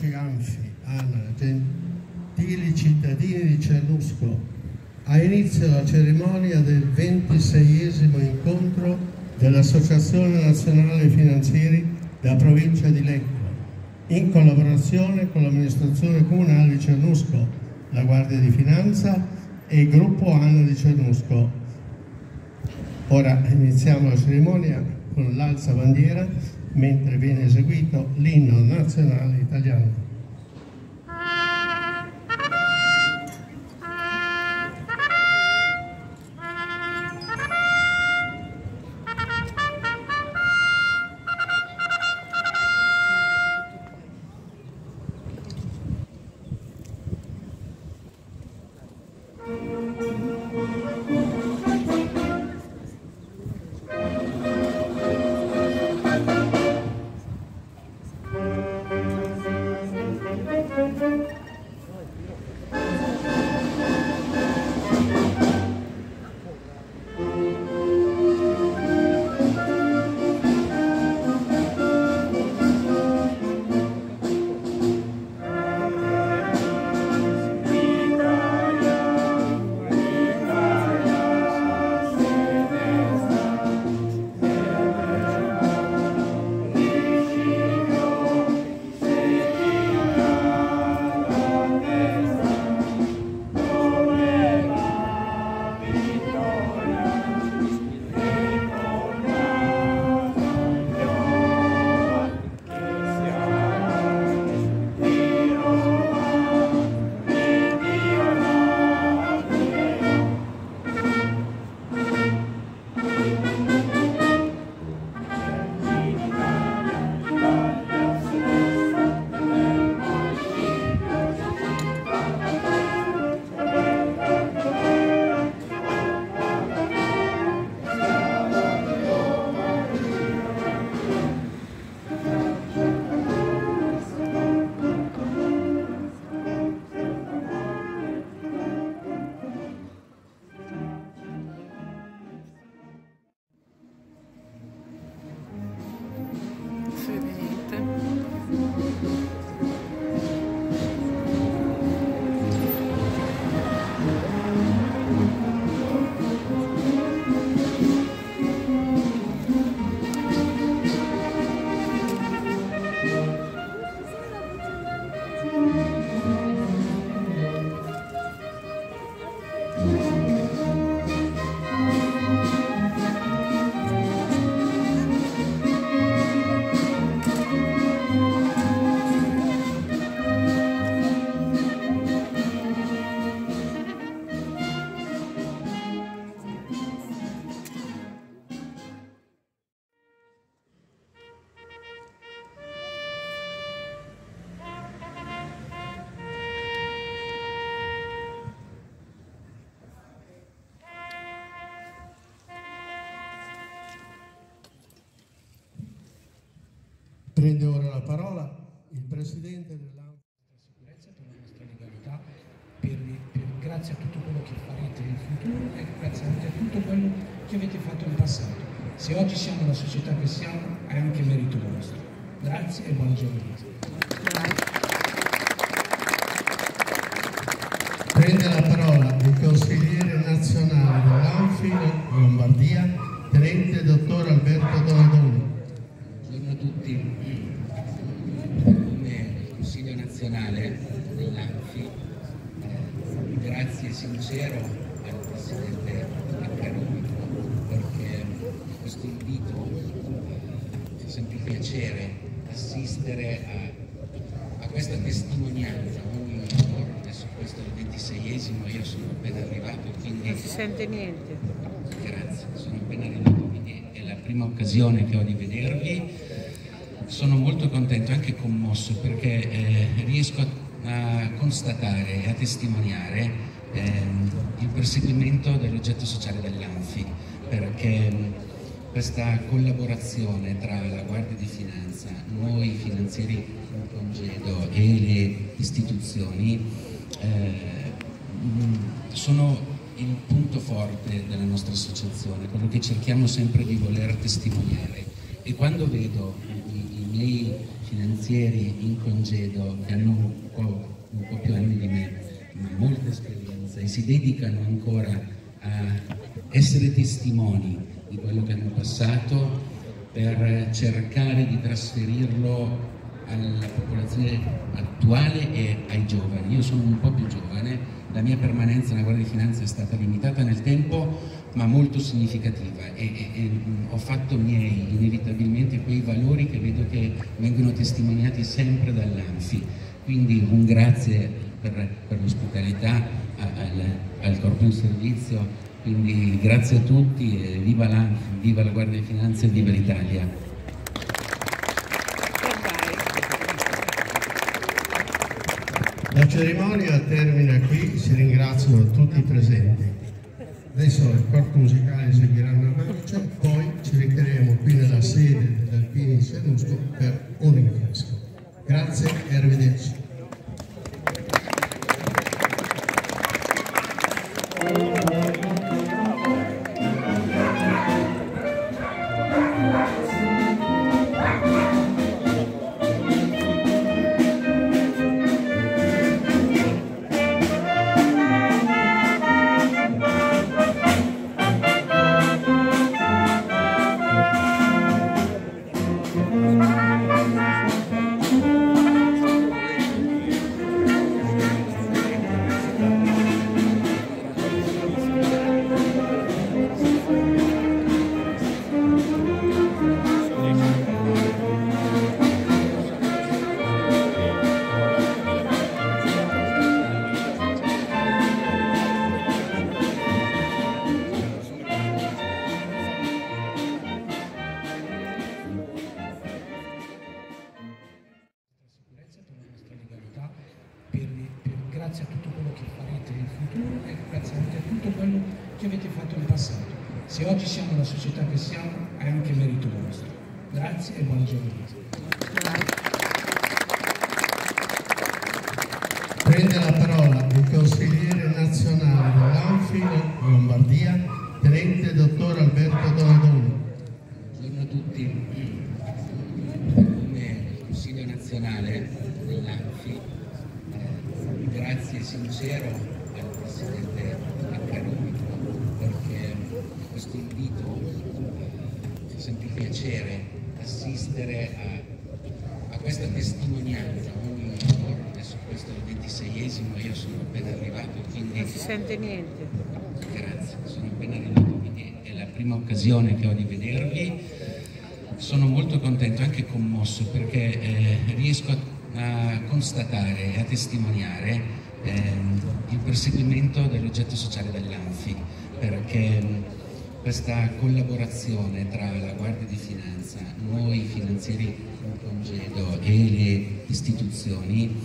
soci ANFI, ANA, gentili cittadini di Cernusco, ha inizio la cerimonia del 26esimo incontro dell'Associazione Nazionale Finanzieri della provincia di Lecco, in collaborazione con l'amministrazione comunale di Cernusco, la Guardia di Finanza e il gruppo ANA di Cernusco. Ora iniziamo la cerimonia con l'alza bandiera, mentre viene eseguito l'inno nazionale italiano. Prende ora la parola il Presidente dell'ANFI. Sicurezza per la nostra legalità, grazie a tutto quello che farete nel futuro e grazie anche a tutto quello che avete fatto in passato. Se oggi siamo la società che siamo, è anche merito vostro. Grazie e buona giornata. Prende la parola il consigliere nazionale dell'ANFI Lombardia, tenente dottor Alberto Donadoni. Buongiorno a tutti. Come Consiglio nazionale dell'ANFI, grazie sincero al Presidente Maccaronico perché questo invito fa sempre piacere assistere a questa testimonianza ogni giorno. Adesso questo è il 26esimo, io sono appena arrivato, quindi non si sente niente. Grazie, sono appena arrivato, quindi è la prima occasione che ho di vedervi. Sono molto contento e anche commosso perché riesco a constatare e a testimoniare il perseguimento dell'oggetto sociale dell'ANFI, perché questa collaborazione tra la Guardia di Finanza, noi finanzieri in congedo e le istituzioni sono il punto forte della nostra associazione, quello che cerchiamo sempre di voler testimoniare. E quando vedo i miei finanzieri in congedo che hanno un po' più anni di me, ma molta esperienza, e si dedicano ancora a essere testimoni di quello che hanno passato per cercare di trasferirlo alla popolazione attuale e ai giovani. Io sono un po' più giovane, la mia permanenza nella Guardia di Finanza è stata limitata nel tempo ma molto significativa, e ho fatto miei inevitabilmente quei valori che vedo che vengono testimoniati sempre dall'Anfi. Quindi un grazie per l'ospitalità al corpo in servizio, quindi grazie a tutti e viva l'Anfi, viva la Guardia di Finanza e viva l'Italia. La cerimonia termina qui, si ringraziano tutti i presenti. Adesso il corpo musicale seguiranno a marcia, poi ci recheremo qui nella sede dell'Alpini Cernusco per un rinfresco. Grazie e arrivederci. Grazie a tutto quello che farete in futuro e grazie anche a tutto quello che avete fatto in passato. Se oggi siamo la società che siamo, è anche merito vostro. Grazie e buona giornata. Prende la parola il consigliere nazionale dell'Anfi Lombardia, tenente dottor Alberto Donadoni. Buongiorno a tutti. Come Consiglio nazionale dell'Anfi, grazie sincero al Presidente Accaroni perché questo invito fa sempre piacere assistere a questa testimonianza ogni giorno. Adesso questo è il 26esimo, io sono appena arrivato, quindi non si sente niente. Grazie, sono appena arrivato, quindi è la prima occasione che ho di vedervi. Sono molto contento, anche commosso, perché riesco a constatare e a testimoniare il perseguimento dell'oggetto sociale dell'Anfi, perché questa collaborazione tra la Guardia di Finanza, noi finanzieri in congedo e le istituzioni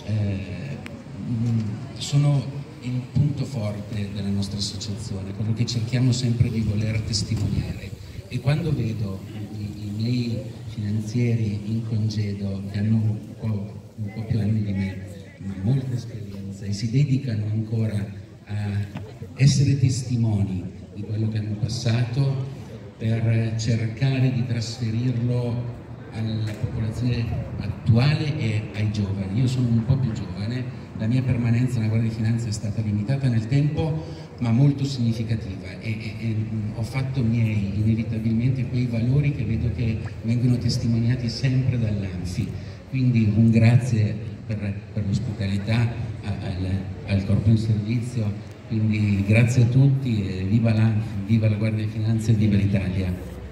sono il punto forte della nostra associazione, quello che cerchiamo sempre di voler testimoniare. E quando vedo i miei finanzieri in congedo che hanno un po' più anni di me, ma molta esperienza, e si dedicano ancora a essere testimoni di quello che hanno passato per cercare di trasferirlo alla popolazione attuale e ai giovani. Io sono un po' più giovane, la mia permanenza nella Guardia di Finanza è stata limitata nel tempo ma molto significativa, e ho fatto miei inevitabilmente quei valori che vedo che vengono testimoniati sempre dall'Anfi. Quindi un grazie per l'ospitalità al corpo in servizio, quindi grazie a tutti e viva l'Anfi, viva la Guardia di Finanza e viva l'Italia.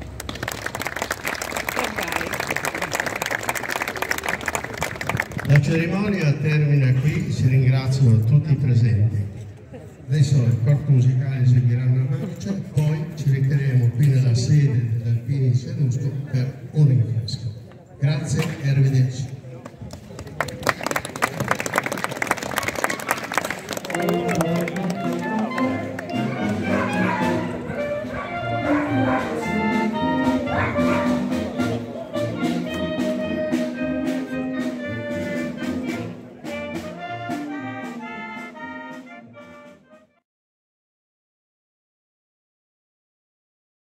La cerimonia termina qui, si ringraziano tutti i presenti. Adesso il corpo musicale seguiranno a marcia, poi ci recheremo qui nella sede dell'Alpini Cernusco per un rinfresco. Grazie e arrivederci.